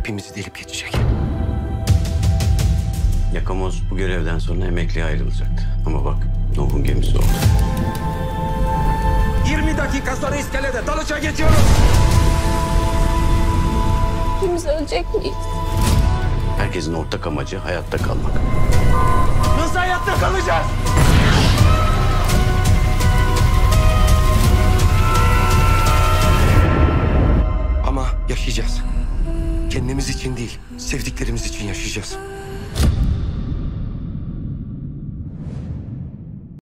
hepimizi delip geçecek. YAKAMOZ bu görevden sonra emekliye ayrılacaktı. Ama bak, Nuh'un gemisi oldu. 20 dakika sonra iskelede dalışa geçiyoruz. Hepimiz ölecek miyiz? Herkesin ortak amacı hayatta kalmak. Nasıl hayatta kalacağız? Ama yaşayacağız. Kendimiz için değil, sevdiklerimiz için yaşayacağız.